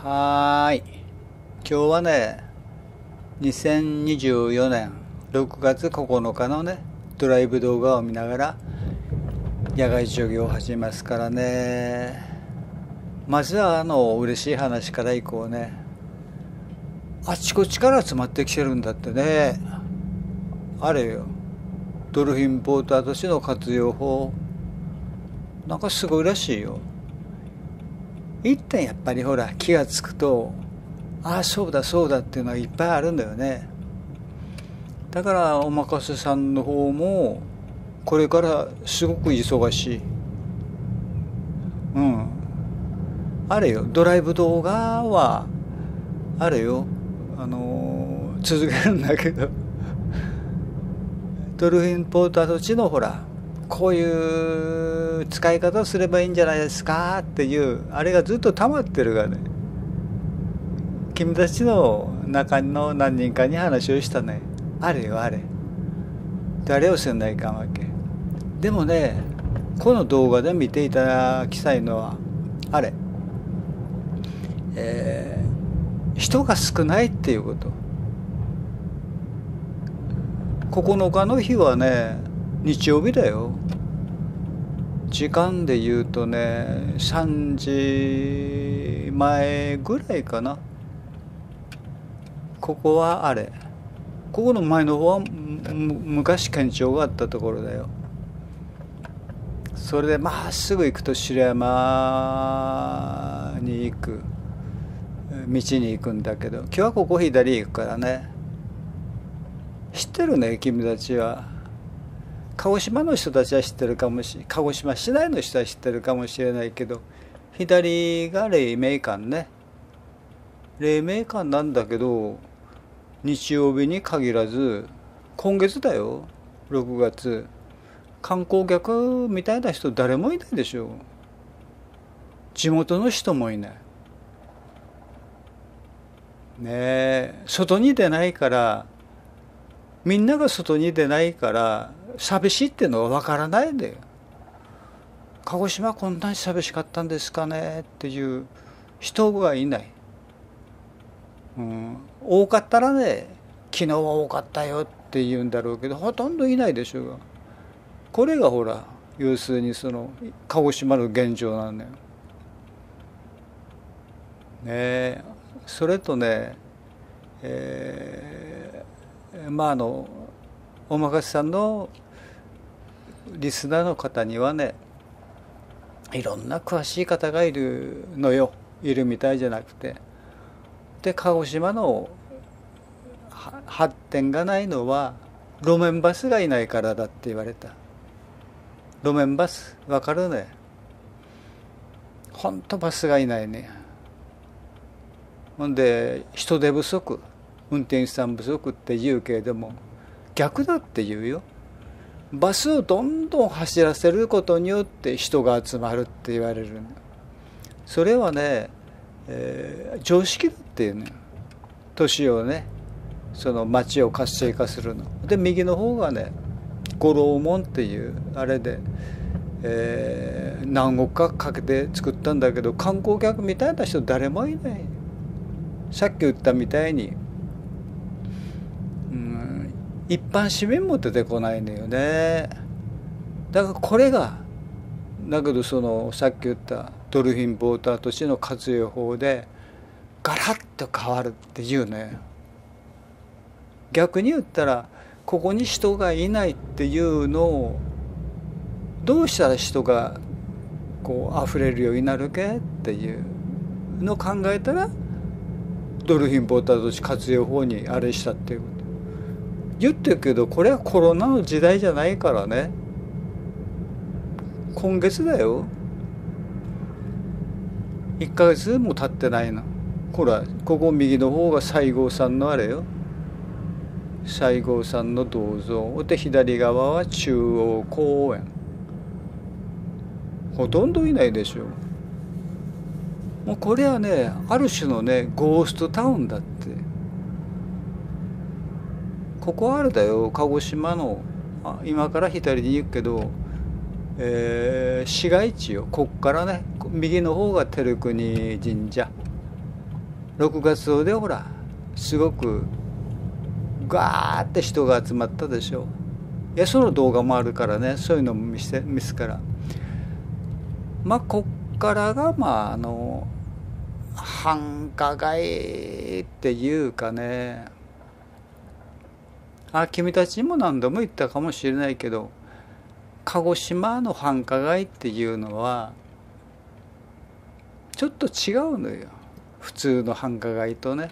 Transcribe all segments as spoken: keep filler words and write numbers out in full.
はーい。今日はね、にせんにじゅうよねんろくがつここのかのね、ドライブ動画を見ながら野外授業を始めますからね。まずはあの嬉しい話からいこうね。あちこちから集まってきてるんだってね。あれよ。ドルフィンポーターとしての活用法。なんかすごいらしいよ。一点やっぱりほら気がつくと、ああそうだそうだっていうのはいっぱいあるんだよね。だからおまかせさんの方もこれからすごく忙しい。うん。あれよ、ドライブ動画はあれよ、あのー続けるんだけど、ドルフィンポーターとちのほらこういう使い方すればいいんじゃないですかっていうあれがずっと溜まってるがね、君たちの中の何人かに話をしたね。あれよあれ、誰をせんないかんわけでもね、この動画で見ていただきたいのはあれ、えー人が少ないっていうこと。ここのかの日はね、日曜日だよ。時間で言うとね、さんじまえぐらいかな。ここはあれ、ここの前の方はむ昔県庁があったところだよ。それでまっすぐ行くと白山に行く道に行くんだけど、今日はここ左行くからね。知ってるね、君たちは。鹿児島の人たちは知ってるかもしれない、鹿児島市内の人は知ってるかもしれないけど、左が黎明館ね。黎明館なんだけど、日曜日に限らず今月だよ、ろくがつ、観光客みたいな人誰もいないでしょ。地元の人もいないね。え外に出ないから、みんなが外に出ないから寂しいっていうのは分からないで、鹿児島こんなに寂しかったんですかねっていう人がいない。うん、多かったらね、昨日は多かったよって言うんだろうけど、ほとんどいないでしょうが。これがほら要するにその鹿児島の現状なんだよね。えそれとね、えーまああのおまかせさんのリスナーの方にはね、いろんな詳しい方がいるのよ。いるみたいじゃなくて、で鹿児島の発展がないのは路面バスがいないからだって言われた。路面バスわかるね。ほんとバスがいないね。ほんで人手不足、運転手さん不足って言うけれども、逆だって言うよ。バスをどんどん走らせることによって人が集まるって言われる。それはね、えー常識だっていうね。都市をね、その町を活性化するので、右の方がね、五郎門っていうあれで、えー何億かかけて作ったんだけど、観光客みたいな人誰もいない。さっき言ったみたいに、うん、一般市民も出てこないのよね。だからこれが、だけどそのさっき言ったドルフィンポーターとしての活用法でガラッと変わるっていうね。逆に言ったら、ここに人がいないっていうのをどうしたら人がこう溢れるようになるけっていうのを考えたら、ドルフィンポーターとして活用法にあれしたっていうこと言ってるけど、これはコロナの時代じゃないからね。今月だよ、いっかげつも経ってないの。ほらここ右の方が西郷さんのあれよ、西郷さんの銅像で、左側は中央公園。ほとんどいないでしょ。もうこれはね、ある種のねゴーストタウンだって。ここはあれだよ、鹿児島の、あ今から左に行くけど、えー市街地よ。こっからね右の方が照国神社ろくがつでほらすごくガーって人が集まったでしょ。いやその動画もあるからね、そういうのも見せ見すから、まあこっからがまああの繁華街っていうかね、あ君たちにも何度も言ったかもしれないけど、鹿児島の繁華街っていうのはちょっと違うのよ、普通の繁華街とね。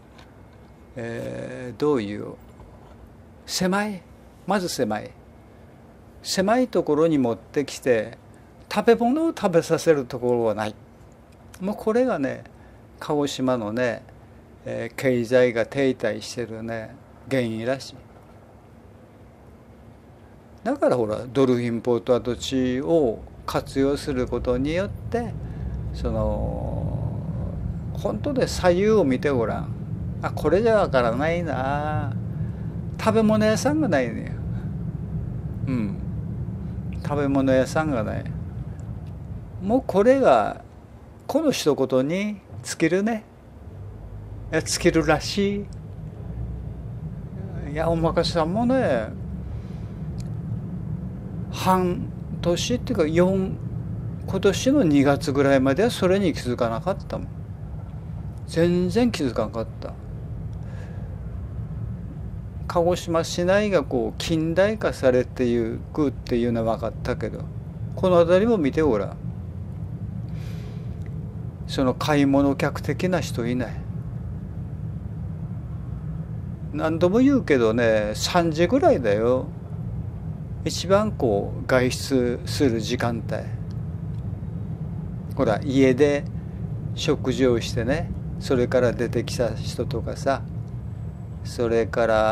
えー、どういう狭い、まず狭い狭いところに持ってきて食べ物を食べさせるところはない。もうこれがね鹿児島のね、えー、経済が停滞してるね原因らしい。だからほらドルフィンポート跡地を活用することによって、その本当で左右を見てごらん。あこれじゃわからないな、食べ物屋さんがないね。うん食べ物屋さんがない。もうこれがこの一言に尽きるね。いや尽きるらしい。いやおまかせさんもね半年っていうかよん今年のにがつぐらいまではそれに気づかなかったもん。全然気づかなかった。鹿児島市内がこう近代化されていくっていうのは分かったけど、この辺りも見てごらん。その買い物客的な人いない。何度も言うけどねさんじぐらいだよ、一番こう外出する時間帯。ほら家で食事をしてね、それから出てきた人とかさ、それ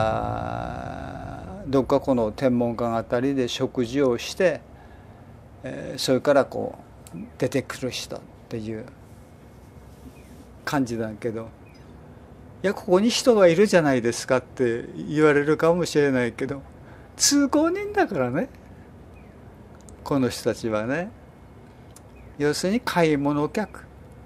からどっかこの天文館あたりで食事をして、えー、それからこう出てくる人っていう感じだけど、いやここに人がいるじゃないですかって言われるかもしれないけど、通行人だからねこの人たちはね。要するに買い物客、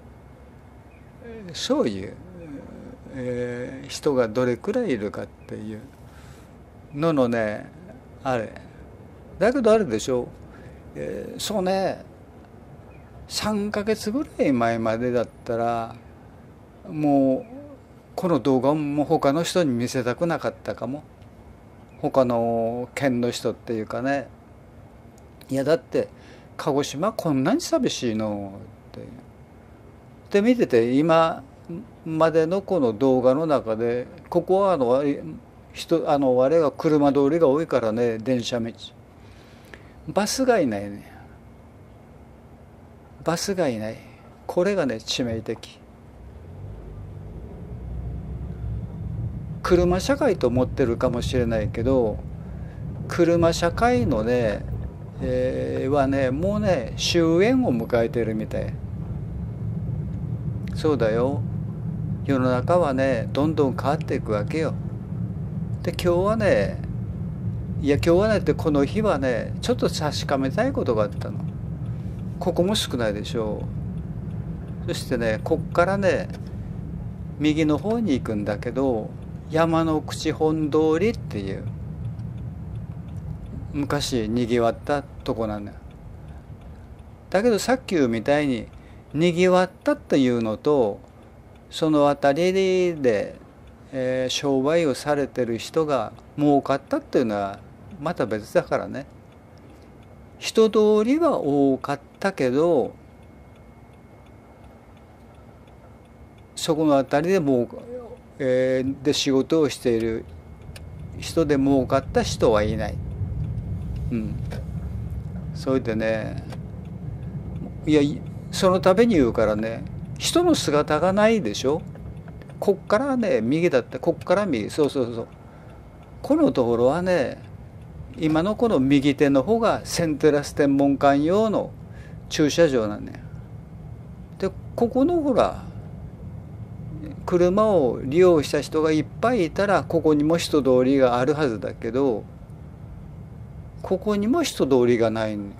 そういう、えー、人がどれくらいいるかっていうののねあれだけどあれでしょう、えー、そうねさんかげつぐらい前までだったらもうこの動画も他の人に見せたくなかったかも。他の県の人っていうかね、いやだって鹿児島こんなに寂しいのってで見てて、今までのこの動画の中でここはあの人あのあれが車通りが多いからね、電車道バスがいないね、バスがいない。これがね致命的。車社会と思ってるかもしれないけど、車社会のね、えー、はねもうね終焉を迎えてるみたい。そうだよ、世の中はねどんどん変わっていくわけよ。で今日はねいや今日はねってこの日はねちょっと確かめたいことがあったの。ここも少ないでしょう。そしてねこっからね右の方に行くんだけど、山の口本通りっていう昔にぎわったとこなんだよ。だけどさっき言うみたいににぎわったっていうのと、その辺りで、えー、商売をされてる人が儲かったっていうのはまた別だからね。人通りは多かったけど、そこの辺りでもう、えー、で仕事をしている人で儲かった人はいない。うん。それでね、いやそのために言うからね、人の姿がないでしょ。こっからね右だって、こっから右、そうそうそう、このところはね今のこの右手の方がセンテラス天文館用の駐車場なんね。でここのほら車を利用した人がいっぱいいたらここにも人通りがあるはずだけど、ここにも人通りがないね。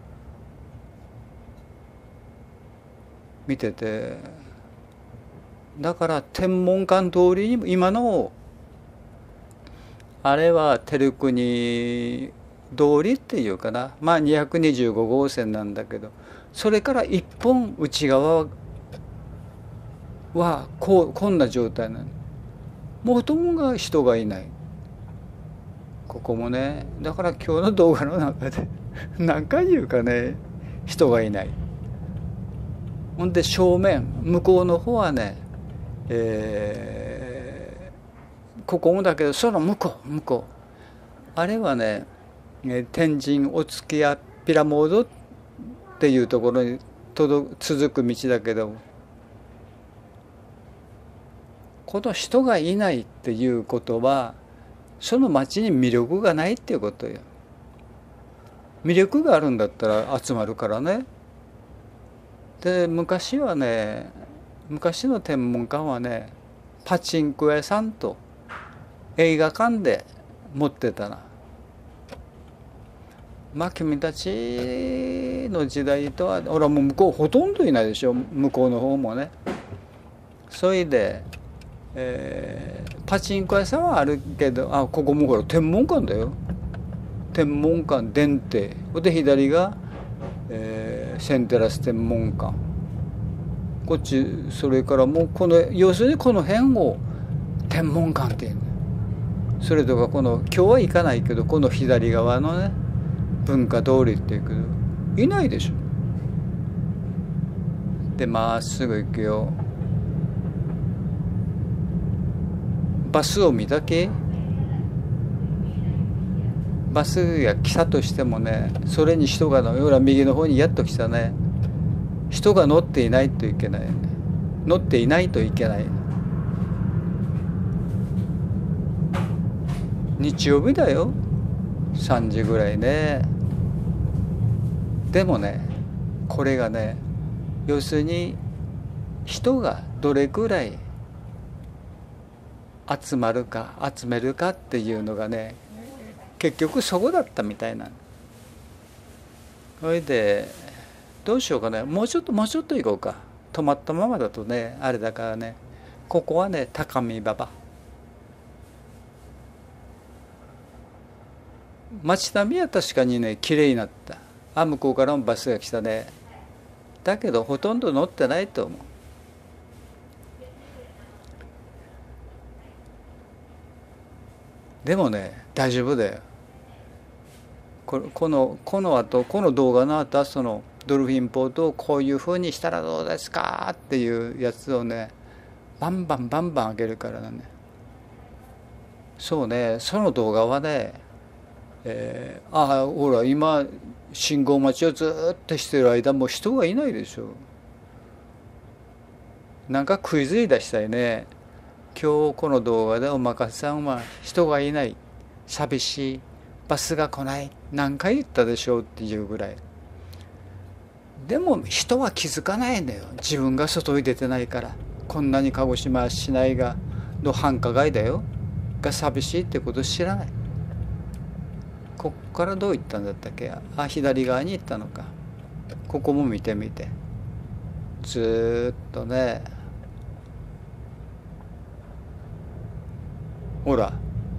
見ててだから天文館通りにも今のあれは照国通りっていうかな、まあにひゃくにじゅうご号線なんだけど、それから一本内側はこうこんな状態なの。もうほとんどが人がいない。ここもね、だから今日の動画の中で何回言うかね、人がいない。ほんで正面向こうの方はね、えー、ここもだけどその向こう向こうあれはね、天神お月屋ピラモードっていうところに届続く道だけど、この人がいないっていうことはその町に魅力がないっていうことよ。魅力があるんだったら集まるからね。で昔はね、昔の天文館はね、パチンコ屋さんと映画館で持ってたな。まあ君たちの時代とは俺はもう向こうほとんどいないでしょ、向こうの方もね。それで、えー、パチンコ屋さんはあるけど、あここもほら天文館だよ。天文館電停で左が、えー、センテラス天文館、こっちそれからもうこの要するにこの辺を天文館っていうの。それとかこの今日は行かないけどこの左側のね文化通りっていうけどいないでしょ。でまっすぐ行くよ。バスを見たけ、バスが来たとしてもね、それに人がのような右の方にやっと来たね、人が乗っていないといけない、乗っていないといけない。日曜日だよ、さんじぐらいね。でもね、これがね、要するに人がどれくらい集まるか集めるかっていうのがね、結局そこだったみたいな。それでどうしようかね、もうちょっともうちょっと行こうか。止まったままだとねあれだからね、ここはね高見馬場、街並みは確かにね綺麗になった。あ向こうからもバスが来たね。だけどほとんど乗ってないと思う。でもね大丈夫だよ。ここのこの後この動画の後はそのドルフィンポートをこういうふうにしたらどうですかっていうやつをねバンバンバンバン上げるからね。そうね、その動画はね、えー、ああほら今信号待ちをずっとしてる間もう人がいないでしょ。なんかクイズに出したいね。今日この動画でおまかせさんは人がいない、寂しい、バスが来ない、何回言ったでしょうっていうぐらい。でも人は気づかないんだよ、自分が外に出てないから。こんなに鹿児島市内がの繁華街だよが寂しいってこと知らない。こっからどう行ったんだったっけ。あ左側に行ったのか。ここも見てみて、ずっとねほら、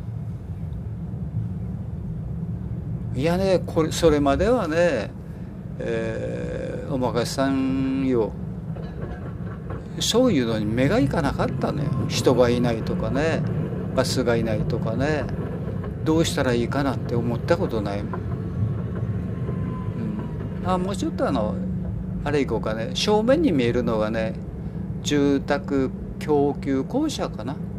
いやねこれそれまではね、えー、おまかせさんよ、そういうのに目がいかなかったのよ。人がいないとかね、バスがいないとかね、どうしたらいいかなって思ったことないもん。うん、あもうちょっとあのあれ行こうかね。正面に見えるのがね住宅供給公社かな。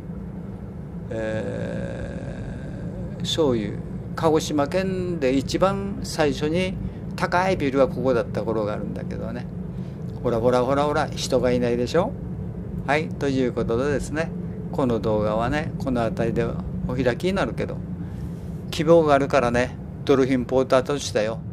えー、そういう鹿児島県で一番最初に高いビルはここだった頃があるんだけどね。ほらほらほらほら人がいないでしょ。はいということでですね、この動画はねこの辺りでお開きになるけど、希望があるからねドルフィンポート跡地だよ。